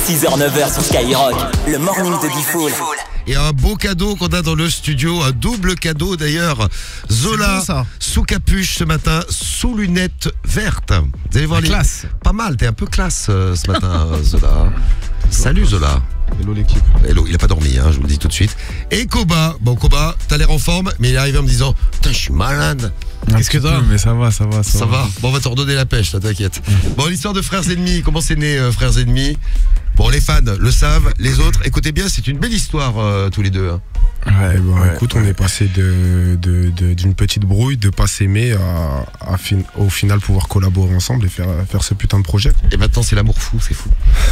6h-9h sur Skyrock, le morning de Diffoul. Et un beau cadeau qu'on a dans le studio, un double cadeau d'ailleurs. Zola, bon, sous capuche ce matin, sous lunettes vertes. Vous allez voir classe. Pas mal, t'es un peu classe ce matin, Zola. Salut Zola. Hello l'équipe. Hello, il a pas dormi, je vous le dis tout de suite. Et Koba, Koba, t'as l'air en forme, mais il est arrivé en me disant putain, je suis malade. Qu'est-ce que t'as? Mais ça va. Ça va. Bon, on va te redonner la pêche, t'inquiète. Bon, l'histoire de Frères Ennemis, comment c'est né Frères Ennemis? Bon, les fans le savent, les autres, écoutez bien, c'est une belle histoire tous les deux. Ouais, écoute, on est passé d'une petite brouille, de pas s'aimer au final pouvoir collaborer ensemble et faire ce putain de projet. Et maintenant c'est l'amour fou, c'est fou.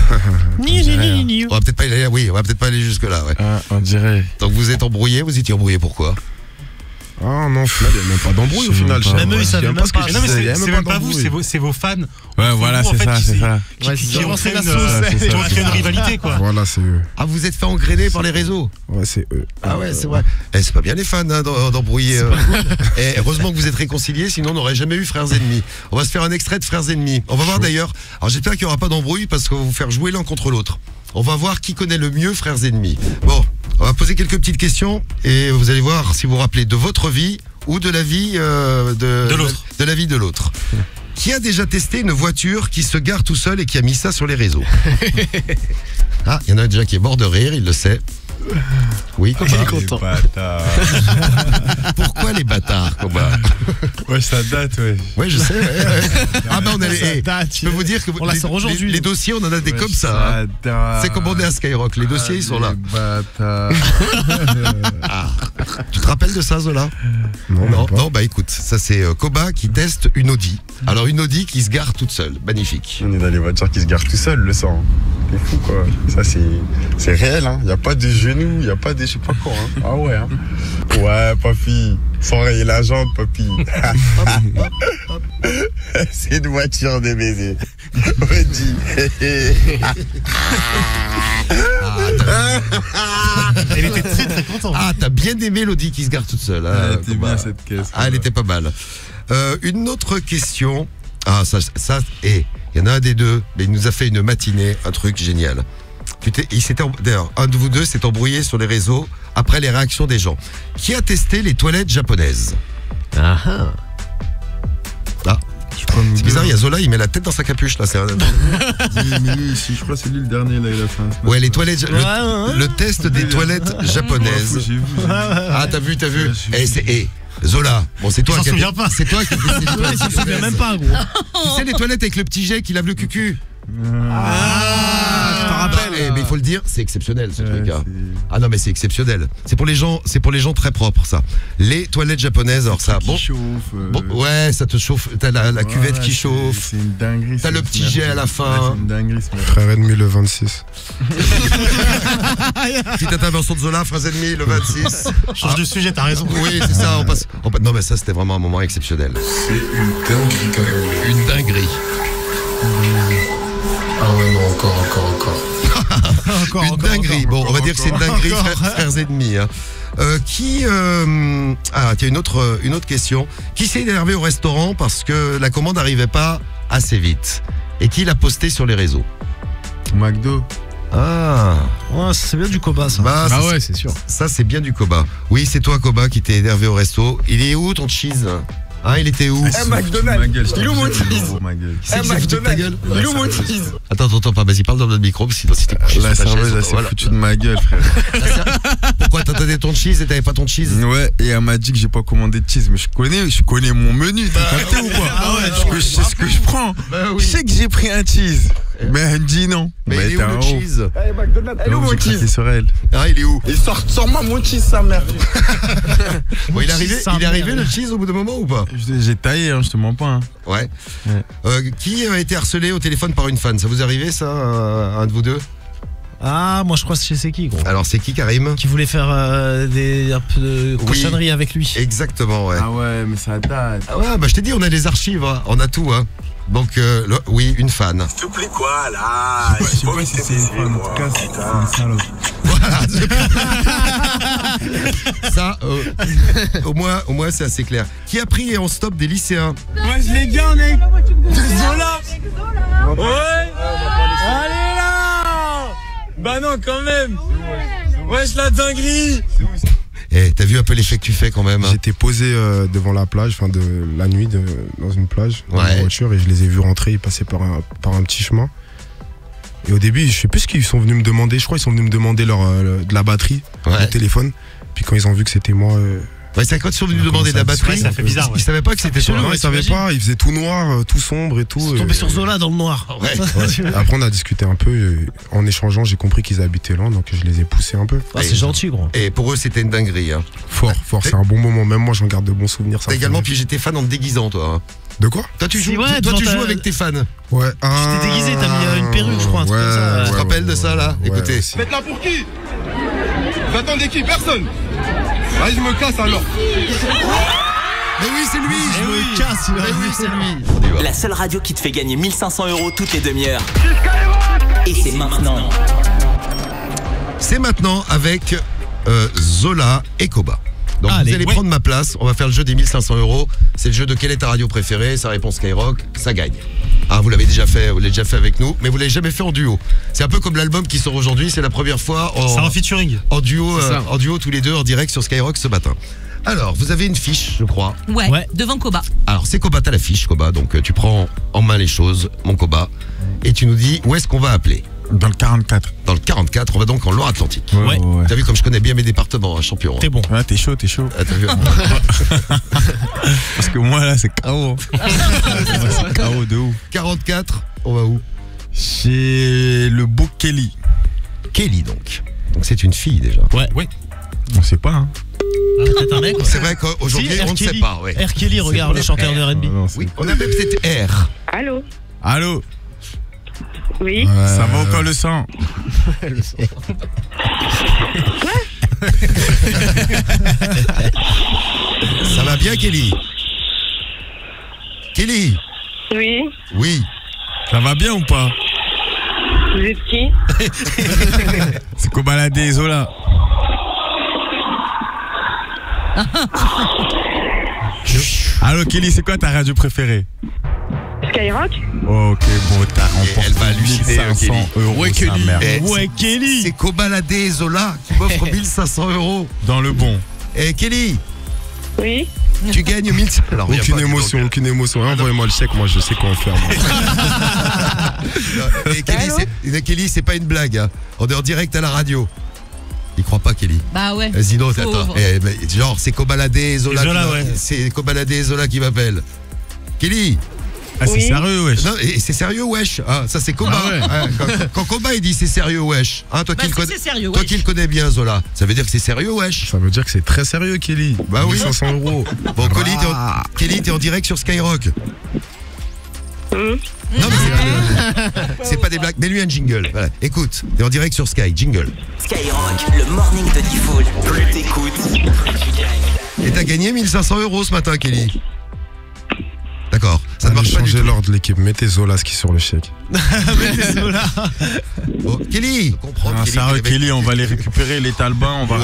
On va peut-être pas aller, on va peut-être pas aller jusque là, ouais. On dirait. Donc vous êtes embrouillés, vous étiez embrouillés pourquoi? Ah non, au final, il n'y a même pas d'embrouille au final. Même eux, ils savaient même pas. Non, mais c'est même pas vous, c'est vos fans. Ouais, voilà, c'est ça. Qui ont créé une rivalité, quoi. Voilà, c'est eux. Ah, vous êtes fait engrainer par les réseaux? Ouais, c'est eux. Ah ouais, c'est vrai. C'est pas bien les fans d'embrouiller. Et heureusement que vous êtes réconciliés, sinon on n'aurait jamais eu Frères Ennemis. On va se faire un extrait de Frères Ennemis. On va voir d'ailleurs. Alors j'espère qu'il n'y aura pas d'embrouille parce qu'on va vous faire jouer l'un contre l'autre. On va voir qui connaît le mieux Frères Ennemis. Bon, on va poser quelques petites questions et vous allez voir si vous vous rappelez de votre vie ou de la vie de l'autre. De la vie de l'autre. Qui a déjà testé une voiture qui se gare tout seul et qui a mis ça sur les réseaux? Ah, il y en a déjà qui est mort de rire, il le sait. Oui, Koba. Il est content. Pourquoi les bâtards, Koba? Ouais, ça date, ouais. Ouais, je sais. Ouais. Ah ben on a les. Je peux vous dire que on la sort aujourd'hui. Les dossiers, on en a des comme ça. C'est comme on est à Skyrock. Les dossiers, ils sont là. Tu te rappelles de ça, Zola? Non, bah écoute, ça c'est Koba qui teste une Audi. Alors une Audi qui se gare toute seule. Magnifique. On est dans les voitures qui se garent tout seul, le sang. C'est fou, quoi. Ça, c'est réel, hein. Y a pas de genoux, y a pas de je sais pas quoi, hein. Ah ouais, hein. Ouais, papy. Sans rayer la jambe, papy. C'est une voiture de baiser. Audi. Elle était très très contente. Ah, t'as bien aimé l'Audi qui se gare toute seule. Elle était bien cette caisse. Ah, elle était pas mal. Une autre question. Ah, ça et il y en a un des deux, mais il nous a fait une matinée, un truc génial. D'ailleurs, un de vous deux s'est embrouillé sur les réseaux après les réactions des gens. Qui a testé les toilettes japonaises? Ah, c'est bizarre, il y a Zola, il met la tête dans sa capuche là. Mais lui, ici, je crois que c'est lui le dernier là, il a fait un. Ouais, les toilettes, le test des toilettes japonaises. Ah, t'as vu. Zola, bon c'est toi qui c'est toi qui il s'en souvient même pas, gros. Tu sais les toilettes avec le petit jet qui lave le cucu. Je te rappelle. Mais il faut le dire, c'est exceptionnel ce truc. Ah non mais c'est exceptionnel. C'est pour les gens très propres ça. Les toilettes japonaises, alors ça, bon. Ouais, ça te chauffe. T'as la cuvette qui chauffe. C'est une dinguerie. T'as le petit jet à la fin. C'est une dinguerie. Frère Ennemi le 26. Petite intervention de Zola, Frères Ennemis le 26. Change de sujet, t'as raison. Oui, c'est ça. On passe. Non mais ça c'était vraiment un moment exceptionnel. C'est une dinguerie quand même. Une dinguerie. Ah ouais, non, encore. Une dinguerie. Bon, on va dire que c'est une dinguerie, Frères Ennemis. Tiens, une autre question. Qui s'est énervé au restaurant parce que la commande n'arrivait pas assez vite? Et qui l'a posté sur les réseaux? McDo. Ah. Ouais, c'est bien du Koba, ça. Ah ouais, c'est sûr. Ça, c'est bien du Koba. Oui, c'est toi, Koba, qui t'es énervé au resto. Il est où ton cheese? Ah, il était où? McDonald's. Il est où mon cheese? McDonald's. Il est où mon cheese? Attends pas, vas-y, parle dans notre micro, parce que si t'es couché La sur ta serveuse, chaise, elle s'est voilà. foutue de ma gueule, frère. Pourquoi t'as donné ton cheese et t'avais pas ton cheese? Ouais, et elle m'a dit que j'ai pas commandé de cheese, mais je connais mon menu, t'as capté ou quoi? Ah ouais, je sais ce que je prends. Je sais que j'ai pris un cheese, mais elle me dit non. Mais il est où le cheese? McDonald's. Elle est où mon cheese? Sur elle. Ah, il est où? Il sort-moi mon cheese, sa mère. Bon, il est arrivé le cheese au bout d'un moment ou pas? J'ai taillé, je te mens pas. Hein. Ouais. Qui a été harcelé au téléphone par une fan? Ça vous est arrivé ça, un de vous deux? Ah, moi je crois que c'est qui, gros? Alors c'est qui, Karim? Qui voulait faire un peu de cochonnerie avec lui. Exactement, ouais. Ah ouais, mais ça date. Ah ouais, bah je t'ai dit, on a les archives, hein. On a tout, hein. Donc, oui, une fan. S'il te plaît, quoi, là? Je sais pas si c'est une fan, en tout cas, c'est un salope. Voilà. Ça, au moins, c'est assez clair. Qui a pris en stop des lycéens? Moi je l'ai bien, mec. Zola. Ouais. Allez là. Bah non, quand même. Wesh, la dinguerie. Eh, t'as vu un peu l'effet que tu fais quand même, hein. J'étais posé devant la plage, enfin de la nuit, dans une plage, dans Ouais. ma voiture, et je les ai vus rentrer, ils passaient par un petit chemin. Et au début, je sais plus ce qu'ils sont venus me demander, je crois qu'ils sont venus me demander de la batterie, Ouais. du téléphone. Puis quand ils ont vu que c'était moi... Ouais, c'est quand ils sont venus demander de la batterie. Ouais, ça fait bizarre, ouais. Ils savaient pas que c'était toi. non, ouais, ils savaient t'imagines pas, ils faisaient tout noir, tout sombre et tout. C'est tombé sur Zola dans le noir. Ouais. Après, on a discuté un peu, en échangeant, j'ai compris qu'ils habitaient là, donc je les ai poussés un peu. Ah, c'est gentil, gros. Et pour eux, c'était une dinguerie, hein. Fort, c'est un bon moment, même moi j'en garde de bons souvenirs. ça T'as me également fait- piégé tes fans en te déguisant, toi, hein. De quoi? Toi, tu joues, ouais, toi, tu devant joues ta- avec tes fans. Ouais. t'es déguisé, t'as mis une perruque, je crois, un truc comme ça. Tu te rappelles de ça, là? Écoutez. aussi. Vous êtes là pour qui? Vous attendez qui? Personne. Allez, je me casse alors. Mais oui, c'est lui! Je me casse, Mais oui, c'est lui! On y va. La seule radio qui te fait gagner 1500 € toutes les demi-heures. Et c'est maintenant. C'est maintenant avec Zola et Koba. Donc Allez, vous allez prendre ma place, on va faire le jeu des 1500 €. C'est le jeu de quelle est ta radio préférée, ça répond Skyrock, ça gagne. Ah, vous l'avez déjà fait avec nous, mais vous l'avez jamais fait en duo. C'est un peu comme l'album qui sort aujourd'hui, c'est la première fois C'est un featuring. en duo tous les deux en direct sur Skyrock ce matin. Alors, vous avez une fiche, je crois. Ouais, devant Koba. Alors, c'est Koba, t'as la fiche, Koba, donc tu prends en main les choses, mon Koba, et tu nous dis où est-ce qu'on va appeler. Dans le 44. Dans le 44, on va donc en Loire-Atlantique. Ouais. T'as vu comme je connais bien mes départements, hein, champion. T'es bon. Ouais, t'es chaud. Ah, t'as vu Parce que moi, là, c'est KO. C'est KO de ouf. 44, on va où? Chez le beau Kelly. Kelly, donc. Donc c'est une fille déjà. Ouais. On sait pas, hein. Ah, peut-être un mec. Ouais. C'est vrai qu'aujourd'hui, Si, on ne R. sait Kelly. pas. Ouais. R. Kelly, regarde, le chanteur de R&B. Non, Oui, on appelle peut-être R. Allô? Allô? Oui? Ça va encore le sang? Ça va bien, Kelly? Kelly? Oui? Oui. Ça va bien ou pas? Vous êtes qui? C'est qu'au balader et Zola. Allô Kelly, c'est quoi ta radio préférée? Skyrock? Ok, bon, t'as remporté elle va halluciner, 1500 €. Ouais, sa Kelly. mère. Eh, Ouais, Kelly. C'est Kobalade et Zola qui m'offrent 1500 €. Dans le bon. Et Kelly, Oui? tu gagnes 1500 €. Alors, Aucune émotion, aucune émotion. Envoyez-moi le chèque, moi je sais quoi en faire. moi. Et Kelly, c'est pas une blague. Hein. On est en direct à la radio. Il croit pas, Kelly. Bah ouais. Sinon, Pauvre. attends. Genre, c'est Kobalade et Zola. Et Zola, ouais. C'est Kobalade et Zola qui m'appelle. Kelly. Ah, c'est Oui. sérieux, wesh. Non, et c'est sérieux, wesh. Ah, ça, c'est Koba. Ah ouais. Quand Koba, il dit c'est sérieux, wesh. Hein, toi, Bah, qui le si, connais, c'est sérieux, toi wesh. qui le connais bien, Zola, ça veut dire que c'est sérieux, wesh. Ça veut dire que c'est très sérieux, Kelly. Bah oui. 500 €. Bon, Kelly, t'es en direct sur Skyrock. Non, mais c'est pas des blagues. Mets-lui un jingle. Voilà. Écoute, t'es en direct sur Sky. Jingle. Skyrock, le morning de Diffoul. Plus t'écoutes, plus tu gagnes. Et t'as gagné 1500 € ce matin, Kelly. D'accord. Ça ne Allez, marche pas du changez tout. l'ordre de l'équipe. Mettez Zolaski sur le chèque. Mettez Zola. Bon, Kelly, comprends. Ah, sérieux, Kelly, on va les récupérer, les talbans, on va.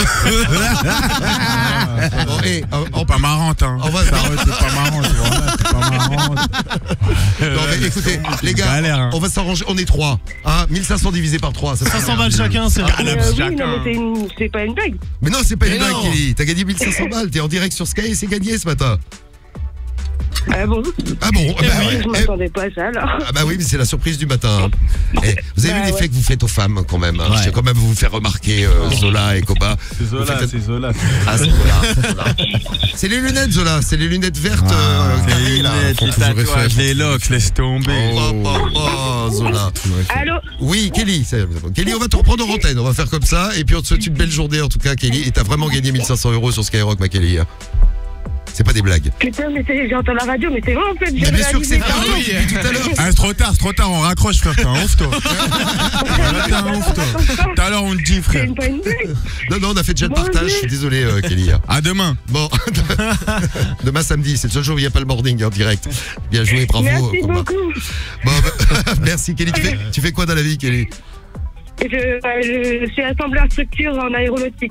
Bon, Oh, pas marrante, hein. On va- Sérieux, t'es pas marrante, voilà, t'es pas marrante. Non, mais écoutez, les gars, galère, hein. on va s'arranger. On est 3. Hein, 1500 divisé par 3. Ça fait 500 balles chacun, c'est Ah, vrai. la Oui, chacun. non, mais c'est pas une blague. Mais non, c'est pas une Mais blague, non. Kelly. T'as gagné 1500 balles. T'es en direct sur Sky et c'est gagné ce matin. Ah bon? Ah bon? Bah, ouais. Je m'attendais pas à ça alors. Ah bah oui, mais c'est la surprise du matin. hein. Eh, vous avez vu Bah l'effet ouais. que vous faites aux femmes quand même. Hein. Ouais. Je vais quand même vous faire remarquer Zola et Koba. C'est Vous Zola, faites- c'est Zola. Ah, c'est Zola. C'est les lunettes Zola, c'est les lunettes vertes carrées là. Les Faut toujours tatouages, réfléchir. les locks, laisse tomber. Oh, Zola. Allô? Oui, Kelly, Kelly, on va te reprendre en antenne. On va faire comme ça. Et puis on te souhaite une belle journée en tout cas, Kelly. Et t'as vraiment gagné 1500 € sur Skyrock, ma Kelly. hein. C'est pas des blagues. Putain, mais j'entends la radio, mais c'est vrai en fait. Mais bien sûr que c'est vrai. Ah oui. Depuis tout à l'heure. Ah, c'est trop tard, on raccroche, frère, t'es un ouf, toi. T'es un ouf, toi. Tout à l'heure, on le dit, frère. C'est pas une blague. Non, on a fait déjà le Bon, partage. oui. Je suis désolé, Kelly. À demain. Bon, demain samedi, c'est le seul jour où il n'y a pas le morning en direct. Bien joué, bravo. Merci Koba. beaucoup. Bon, merci Kelly. Tu fais quoi dans la vie, Kelly? Je suis assembleur structure en aéronautique.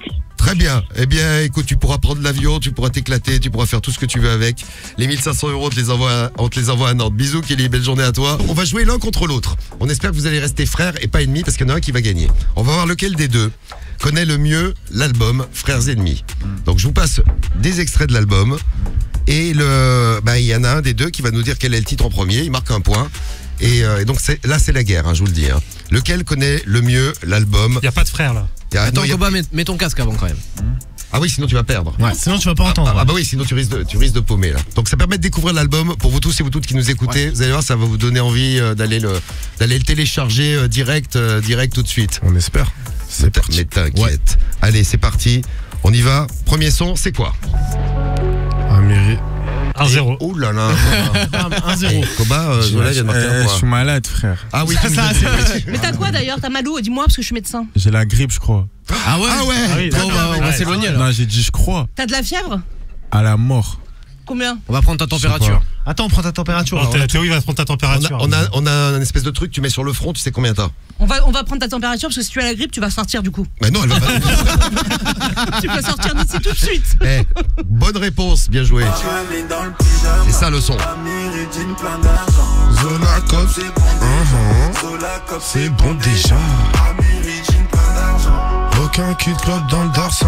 Très bien. Eh bien, écoute, tu pourras prendre l'avion, tu pourras t'éclater, tu pourras faire tout ce que tu veux avec. Les 1500 €, on te les envoie à Nantes. Bisous, Kelly, belle journée à toi. On va jouer l'un contre l'autre. On espère que vous allez rester frères et pas ennemis parce qu'il y en a un qui va gagner. On va voir lequel des deux connaît le mieux l'album Frères Ennemis. Donc je vous passe des extraits de l'album et il y en a un des deux qui va nous dire quel est le titre en premier. Il marque un point. Et donc là c'est la guerre, je vous le dis. Lequel connaît le mieux l'album? Il y a pas de frère là. Attends, Koba, mets ton casque avant quand même. Ah oui, sinon tu vas perdre. Ouais. Sinon tu vas pas entendre. Ah bah oui, sinon tu risques de paumer là. Donc ça permet de découvrir l'album pour vous tous et vous toutes qui nous écoutez. Ouais. Vous allez voir, ça va vous donner envie d'aller le télécharger direct tout de suite. On espère. C'est parti. Mais t'inquiète. Ouais. Allez, c'est parti. On y va. Premier son, c'est quoi? Amiri. 1-0. Oh là là. 1-0. Koba, Zola vient de marquer un point. Je suis malade, frère. Ah oui, Mais t'as quoi d'ailleurs? T'as mal où? Dis-moi parce que je suis médecin. J'ai la grippe, je crois. Ah ouais? Bon, on va s'éloigner là. Non, j'ai dit je crois. T'as de la fièvre? À la mort. Combien? On va prendre ta température. Attends, on prend ta température. Théo, il va prendre ta température. On a un espèce de truc, tu mets sur le front, tu sais combien t'as. On va prendre ta température parce que si tu as la grippe, tu vas sortir du coup. Mais non, elle va pas. Tu peux sortir d'ici tout de suite. Bonne réponse, bien joué. C'est ça le son. Zola Cop, c'est bon déjà. Aucun cul de club dans le darsan.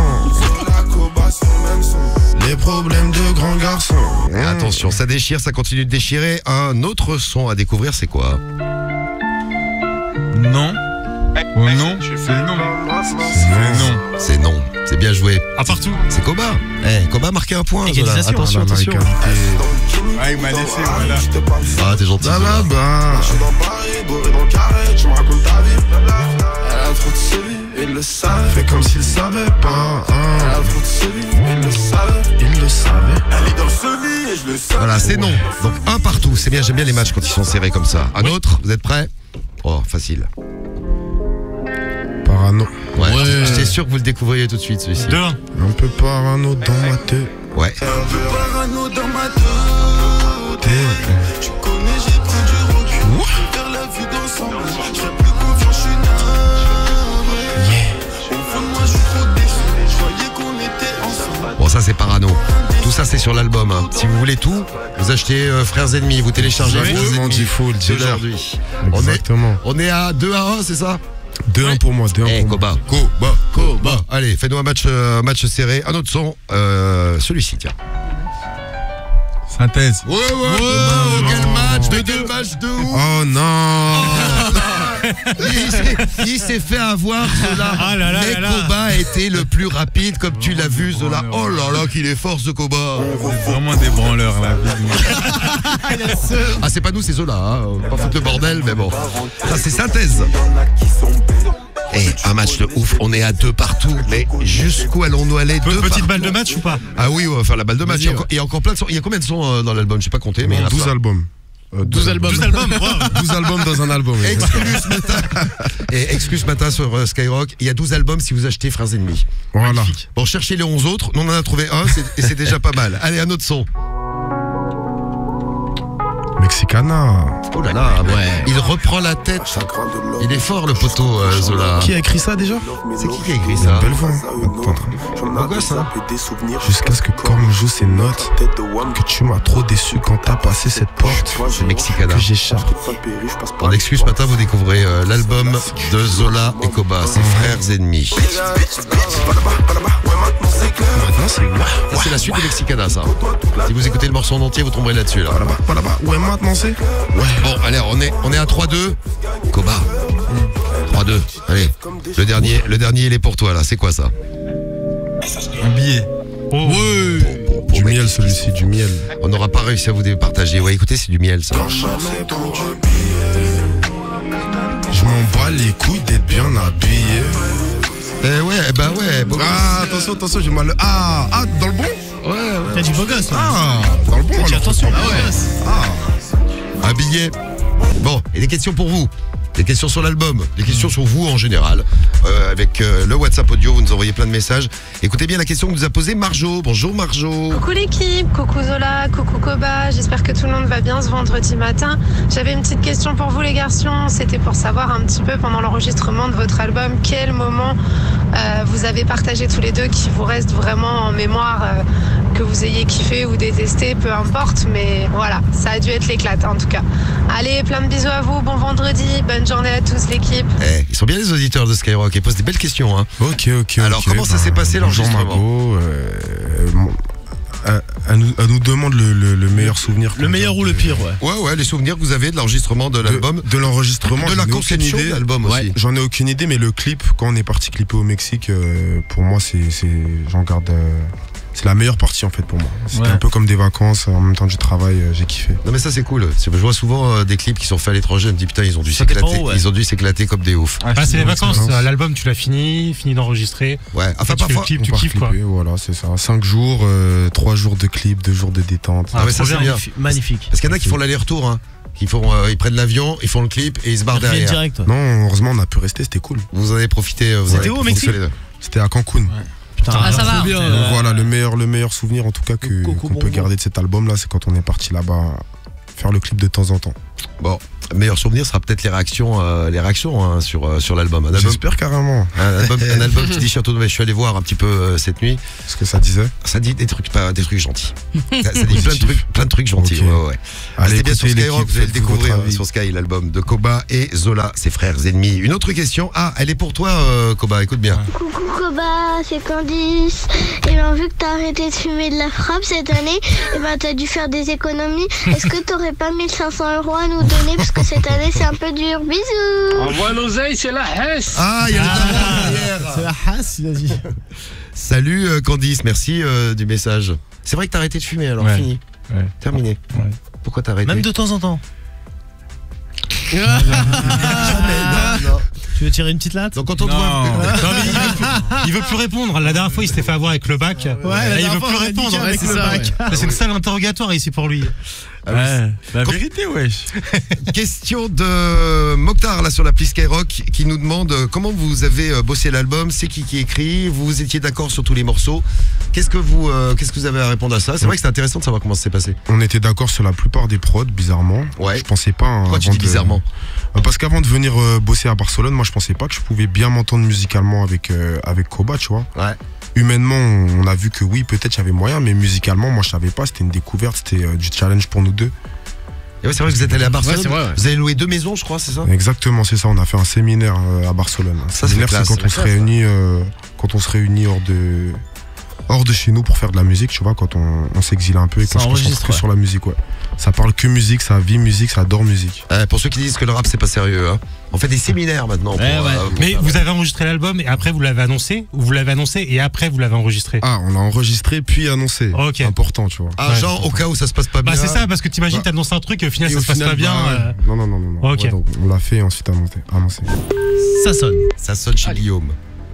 Les problèmes de grands garçons. Attention, ça déchire, ça continue de déchirer. Un autre son à découvrir, c'est quoi? Non. Oh non, c'est non. C'est non. C'est bien joué. À partout. C'est Koba. Koba a marqué un point. Égalisation. Attention. Ah, il m'a laissé, voilà. Ah, t'es gentil. Là-bas. Il le savait. Fait comme s'il savait pas. Il le savait. Elle est dans ce lit et je le savais. Voilà, c'est non. Donc un partout. C'est bien, j'aime bien les matchs quand ils sont serrés comme ça. Un autre, vous êtes prêts? Oh, facile. Parano. Ouais. J'étais sûr que vous le découvriez tout de suite celui-ci. 2-1. Un peu parano dans ma tête. Ouais. Un peu parano dans ma tête. Tu connais, j'ai pris du recul. Faire la vie d'ensemble. Je fais plus confiance, je suis navré. Au fond de moi, je suis trop déçu. Je croyais qu'on était ensemble. Bon, ça c'est Parano. Tout ça c'est sur l'album. Si vous voulez tout, vous achetez Frères Ennemis, vous téléchargez. Il faut le dire aujourd'hui. Exactement. On est à 2-1, c'est ça? 2-1 pour moi, 2-1 pour moi. Koba. Allez, fais-nous un match serré. Un autre son, celui-ci, tiens. Synthèse. Ouais, quel match de ouf. Oh non. Il s'est fait avoir, Zola. Mais Koba a été le plus rapide, comme tu l'as vu, Zola. Oh là là, qu'il est fort, ce Koba. C'est vraiment des branleurs, là. Ah, c'est pas nous, c'est Zola. Pas foutre le bordel, mais bon. Ça, c'est Synthèse. Et un match de ouf, on est à 2 partout, mais jusqu'où allons-nous aller? Petite balle de match ou pas? Ah oui, on va faire la balle de match. Il y a encore plein de sons. Il y a combien de sons dans l'album? Je sais pas compter, mais 12 albums. 12 albums. 12 albums, 12 albums dans un album. Excuse matin sur Skyrock. Il y a 12 albums si vous achetez Frères Ennemis. Voilà. Magnifique. Bon, cherchez les 11 autres. Nous, on en a trouvé un et c'est déjà pas mal. Allez, un autre son. Mexicana. Oh là là, ouais. Il reprend la tête. Il est fort, le poteau, Zola. Qui a écrit ça déjà? C'est qui a écrit ça? Belle voix. Attends. Beau gosse, hein? Jusqu'à ce que Corne joue ses notes, que tu m'as trop déçu quand t'as passé cette porte. C'est Mexicana. Que j'échappe. En excuse, matin, vous découvrez l'album de Zola et Koba, ses Frères Ennemis. Ça, c'est la suite de Mexicana, ça. Si vous écoutez le morceau en entier, vous tomberez là-dessus, là. Ouais, maintenant c'est. Ouais. Bon, allez, on est à 3-2. Koba. 3-2. Allez. Le dernier, il est pour toi, là. C'est quoi, ça? Un billet. Oh. Ouais. Du miel, celui-ci, du miel. On n'aura pas réussi à vous départager. Ouais, écoutez, c'est du miel, ça. Je m'en bats les couilles d'être bien habillé. Ouais, bah ouais. Bon Attention, j'ai mal. Dans le bon? Ouais. T'as du beau gosse. Dans le bon. Attention. Un billet. Bon, et des questions pour vous. Des questions sur l'album, des questions sur vous en général. Avec le WhatsApp audio, vous nous envoyez plein de messages. Écoutez bien la question que nous a posée Marjo. Bonjour Marjo. Coucou l'équipe, coucou Zola, coucou Koba, j'espère que tout le monde va bien ce vendredi matin. J'avais une petite question pour vous les garçons, c'était pour savoir un petit peu pendant l'enregistrement de votre album, quel moment vous avez partagé tous les deux qui vous reste vraiment en mémoire, que vous ayez kiffé ou détesté, peu importe, mais voilà, ça a dû être l'éclate en tout cas. Allez, plein de bisous à vous, bon vendredi, bonne journée à tous l'équipe. Ils sont bien les auditeurs de Skyrock, ils posent des belles questions. Hein. Ok. Alors comment ça s'est passé l'enregistrement? Elle nous demande le meilleur souvenir. Le meilleur ou le pire, ouais. Ouais, les souvenirs que vous avez de l'enregistrement de l'album. De l'enregistrement, de la conception de l'album aussi. J'en ai aucune idée, mais le clip, quand on est parti clipper au Mexique, pour moi, j'en garde. C'est la meilleure partie en fait pour moi. C'était un peu comme des vacances, en même temps du travail, j'ai kiffé. Non mais ça c'est cool. Je vois souvent des clips qui sont faits à l'étranger, je me dis putain ils ont dû s'éclater. Ils ont dû s'éclater comme des oufs. C'est les vacances, l'album tu l'as fini d'enregistrer. Ouais, enfin parfois tu kiffes quoi. Voilà, c'est ça. 5 jours, 3 jours de clip, 2 jours de détente. Ah mais ça c'est bien. Magnifique. Parce qu'il y en a qui font l'aller-retour, hein. Ils prennent l'avion, ils font le clip et ils se barrent derrière. Direct, ouais. Non, heureusement on a pu rester, c'était cool. Vous en avez profité. C'était où au Mexique? C'était à Cancun. Ouais. Putain, ça va. Bien, donc voilà, le meilleur souvenir en tout cas qu'on peut garder de cet album là, c'est quand on est parti là-bas faire le clip de temps en temps. Bon, le meilleur souvenir sera peut-être les réactions hein, sur l'album. J'espère carrément. Un album qui dit Château de Mai. Je suis allé voir un petit peu cette nuit. Ce que ça disait. Ça dit des trucs gentils. Ça dit plein de trucs gentils. Okay. Ouais. Allez, bien sur Skyrock, vous allez le découvrir votre sur Sky, l'album de Koba et Zola, ses frères ennemis. Une autre question. Ah, elle est pour toi, Koba. Écoute bien. Coucou Koba, c'est Candice. Et bien vu que t'as arrêté de fumer de la frappe cette année, et ben t'as dû faire des économies. Est-ce que t'aurais pas 1500 € à nous donner parce que cette année c'est un peu dur. Bisous. Envoie l'oseille, c'est la Hesse. Ah, il y a le derrière. C'est la Hesse, il a dit. Salut Candice, merci du message. C'est vrai que t'as arrêté de fumer alors, fini. Ouais. Terminé. Ouais. Pourquoi t'as arrêté? Même de temps en temps. Non. Tu veux tirer une petite latte? Donc quand on te voit. Non, mais il veut plus répondre. La dernière fois, il s'était fait avoir avec le bac. Ouais, il veut plus répondre. Avec le bac. C'est une salle interrogatoire ici pour lui. La vérité, wesh. Question de Mokhtar là sur l'appli Skyrock qui nous demande comment vous avez bossé l'album, c'est qui écrit, vous étiez d'accord sur tous les morceaux. Qu'est-ce que vous avez à répondre à ça? C'est vrai que c'est intéressant de savoir comment ça s'est passé. On était d'accord sur la plupart des prods, bizarrement. Ouais. Je pensais pas. Pourquoi tu dis bizarrement? Parce qu'avant de venir bosser à Barcelone, moi je pensais pas que je pouvais bien m'entendre musicalement avec Koba, tu vois. Ouais. Humainement, on a vu que oui, peut-être j'avais moyen, mais musicalement, moi je savais pas, c'était une découverte, c'était du challenge pour nous deux. Et ouais, c'est vrai que vous êtes allé à Barcelone. Ouais, c'est vrai, ouais. Vous avez loué 2 maisons, je crois, c'est ça? Exactement, c'est ça, on a fait un séminaire à Barcelone. Ça, séminaire, c'est quand on se réunit hors de chez nous pour faire de la musique, tu vois, quand on s'exile un peu et qu'on se concentre sur la musique, ouais. Ça parle que musique, ça vit musique, ça adore musique. Pour ceux qui disent que le rap c'est pas sérieux, hein. On fait des séminaires maintenant. Mais vous avez enregistré l'album et après vous l'avez annoncé, ou vous l'avez annoncé et après vous l'avez enregistré? Ah, on l'a enregistré puis annoncé. Ok. Important, tu vois. Ah, ouais, genre au cas où ça se passe pas bien. Bah c'est ça, parce que t'imagines t'annonces un truc et au final ça se passe pas bien. Non. Ok. Ouais, donc, on l'a fait et ensuite annoncé. Ça sonne. Ça sonne chez Guillaume.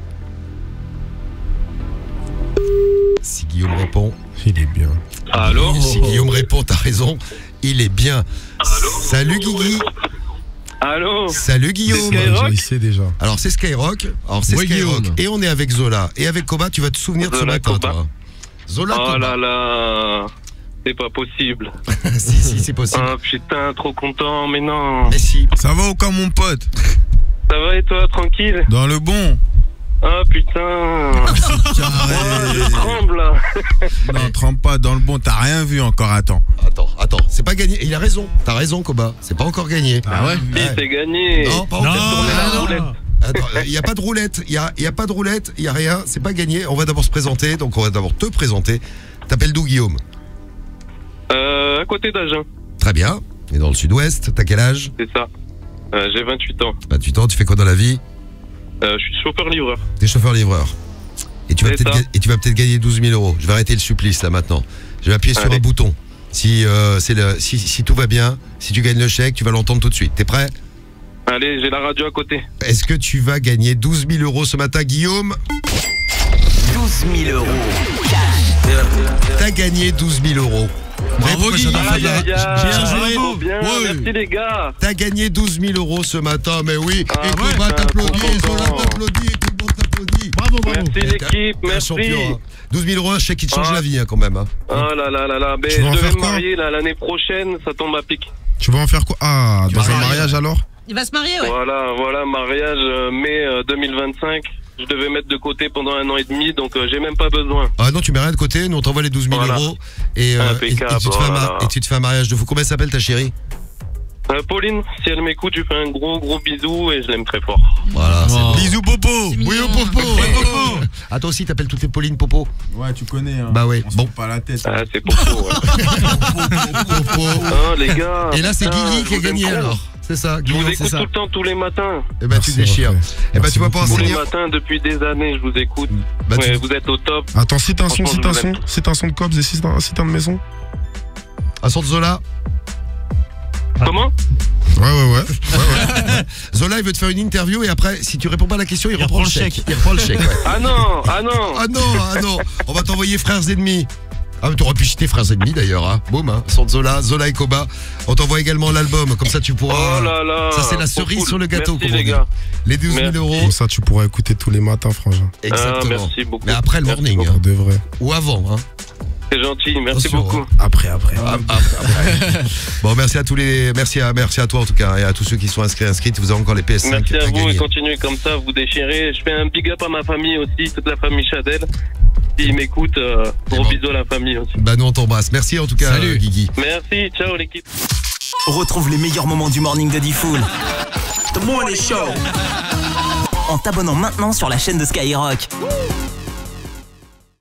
Si Guillaume répond. Il est bien. Allô? Si Guillaume répond, t'as raison. Il est bien. Allô? Salut Guigui. Allô? Salut Guillaume. Il sait déjà. Alors c'est Skyrock. Guillaume. Et on est avec Zola. Et avec Koba, tu vas te souvenir de ce matin, toi. Zola, Oh Koba. là là. C'est pas possible. si, c'est possible. Ah putain, trop content, mais non. Mais si. Ça va ou quoi, mon pote? Ça va et toi, tranquille? Dans le bon. Ah putain. Je tremble là. Non, trempe pas dans le bon, t'as rien vu encore, attends. Attends, c'est pas gagné. Il a raison, t'as raison Koba, c'est pas encore gagné. Ah ouais? Si, c'est gagné. Non, pas encore. Non. Attends, il n'y a pas de roulette, il y a pas de roulette, il y a rien, c'est pas gagné. On va d'abord se présenter, donc on va d'abord te présenter. T'appelles d'où Guillaume? À côté d'Agen. Très bien, et dans le sud-ouest, t'as quel âge? C'est ça. J'ai 28 ans. 28 ans, tu fais quoi dans la vie? Je suis chauffeur-livreur. T'es chauffeur-livreur. Et tu vas C'est peut-être gagner 12 000 €. Je vais arrêter le supplice là maintenant. Je vais appuyer sur Allez. un bouton. Si tout va bien, si tu gagnes le chèque, tu vas l'entendre tout de suite. T'es prêt? Allez, j'ai la radio à côté. Est-ce que tu vas gagner 12 000 € ce matin, Guillaume? 12 000 €. T'as gagné 12 000 €. Bravo Guigui. Bien joué. Bien, merci les gars. T'as gagné 12 000 euros ce matin, mais oui. Et Koba t'applaudit, Zola t'applaudit, et tout le monde t'applaudit. Bravo. Merci l'équipe, merci. Champion, 12 000 euros, un chèque qui te change la vie quand même. Oh là là là là. Je devais me marier l'année prochaine, ça tombe à pic. Tu vas en faire quoi? Ah, dans un mariage alors? Il va se marier, ouais. Voilà, mariage mai 2025. Je devais mettre de côté pendant 1 an et demi, donc j'ai même pas besoin. Ah non, tu mets rien de côté, nous on t'envoie les 12 000 euros et tu te fais un mariage de fou. Comment elle s'appelle ta chérie? Pauline, si elle m'écoute, je lui fais un gros bisou et je l'aime très fort. Voilà, c'est bon. Bisous Popo. Oui au Popo. Ah toi aussi t'appelles toutes les Pauline Popo? Ouais, tu connais. Hein. Bah ouais. On se prend pas la tête. Ah c'est Popo. Popo. Hein, les gars. Et là c'est Guigui qui a gagné alors. C'est ça, je vous écoute tout le temps, tous les matins. Eh ben tu déchires. Eh ben tu vas pas tous enseigner. les matins depuis des années, je vous écoute. Ouais, vous êtes au top. Attends, c'est un son de Cops et c'est un de Maison. Un son de Zola. Comment? Ouais. Zola il veut te faire une interview et après si tu réponds pas à la question il reprend le chèque. Il reprend le chèque. Ah non. On va t'envoyer Frères Ennemis. Ah mais t'aurais pu citer Frères Ennemis d'ailleurs hein. Boum hein. Son de Zola et Koba. On t'envoie également l'album. Comme ça tu pourras. Oh là là. Ça c'est la cerise sur le gâteau. Merci les gars. Les 12 000 euros. Comme ça tu pourras écouter tous les matins frangin. Exactement. Merci beaucoup. Mais après le morning hein. De vrai. Ou avant hein. C'est gentil, merci beaucoup. Après. Bon, merci à tous les, merci à toi en tout cas et à tous ceux qui sont inscrites. Vous avez encore les PS5. Merci à vous et continuez comme ça, vous déchirez. Je fais un big up à ma famille aussi, toute la famille Chadel. S'ils m'écoutent, gros bisous à la famille aussi. Bah nous on t'embrasse. Merci en tout cas, Guigui. Merci, ciao l'équipe. Retrouve les meilleurs moments du morning de Diffoul. The Morning Show. En t'abonnant maintenant sur la chaîne de Skyrock.